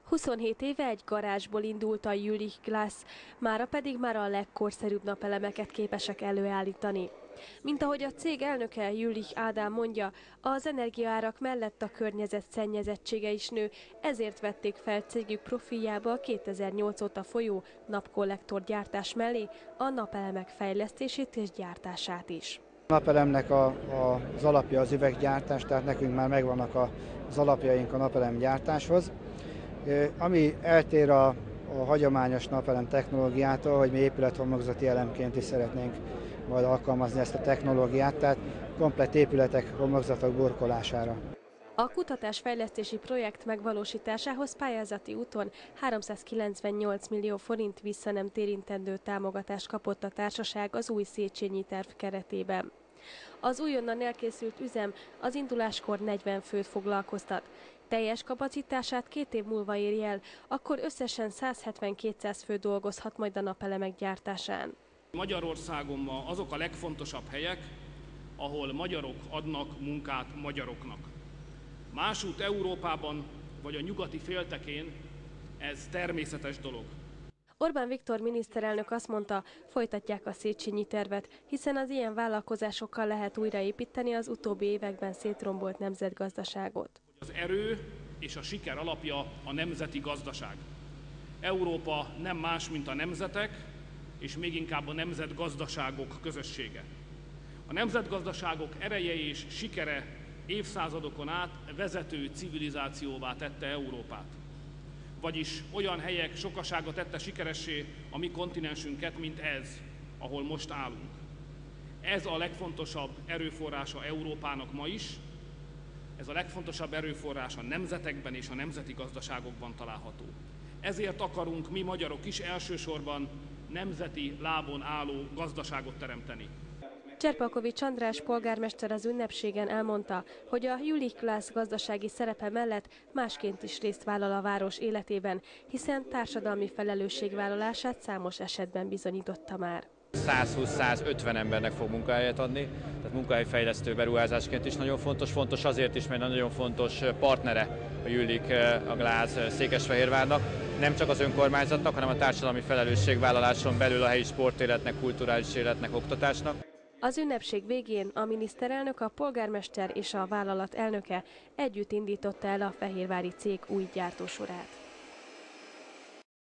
27 éve egy garázsból indult a Jülich Glas, mára pedig már a legkorszerűbb napelemeket képesek előállítani. Mint ahogy a cég elnöke Jülich Ádám mondja, az energiaárak mellett a környezet szennyezettsége is nő, ezért vették fel cégük profiljába a 2008 óta folyó napkollektor gyártás mellé a napelemek fejlesztését és gyártását is. A napelemnek az alapja az üveggyártás, tehát nekünk már megvannak az alapjaink a napelem gyártáshoz. Ami eltér a hagyományos napelem technológiától, hogy mi épülethomlokzati elemként is szeretnénk majd alkalmazni ezt a technológiát, tehát komplett épületek homlokzatok burkolására. A kutatásfejlesztési projekt megvalósításához pályázati úton 398 millió forint vissza nem térintendő támogatást kapott a társaság az új Széchenyi terv keretében. Az újonnan elkészült üzem az induláskor 40 főt foglalkoztat. Teljes kapacitását 2 év múlva éri el, akkor összesen 170-200 fő dolgozhat majd a napelemek gyártásán. Magyarországon ma azok a legfontosabb helyek, ahol magyarok adnak munkát magyaroknak. Másút Európában vagy a nyugati féltekén ez természetes dolog. Orbán Viktor miniszterelnök azt mondta, folytatják a Széchenyi tervet, hiszen az ilyen vállalkozásokkal lehet újraépíteni az utóbbi években szétrombolt nemzetgazdaságot. Az erő és a siker alapja a nemzeti gazdaság. Európa nem más, mint a nemzetek, és még inkább a nemzetgazdaságok közössége. A nemzetgazdaságok ereje és sikere évszázadokon át vezető civilizációvá tette Európát. Vagyis olyan helyek sokasága tette sikeressé a mi kontinensünket, mint ez, ahol most állunk. Ez a legfontosabb erőforrása Európának ma is, ez a legfontosabb erőforrás a nemzetekben és a nemzeti gazdaságokban található. Ezért akarunk mi magyarok is elsősorban nemzeti lábon álló gazdaságot teremteni. Cserpalkovics András polgármester az ünnepségen elmondta, hogy a Jülich Glas gazdasági szerepe mellett másként is részt vállal a város életében, hiszen társadalmi felelősségvállalását számos esetben bizonyította már. 120-150 embernek fog munkahelyet adni, tehát munkahelyfejlesztő beruházásként is nagyon fontos. Fontos azért is, mert nagyon fontos partnere a Jülich Glas Székesfehérvárnak. Nem csak az önkormányzatnak, hanem a társadalmi felelősségvállaláson belül a helyi sportéletnek, kulturális életnek, oktatásnak. Az ünnepség végén a miniszterelnök, a polgármester és a vállalat elnöke együtt indította el a fehérvári cég új gyártósorát.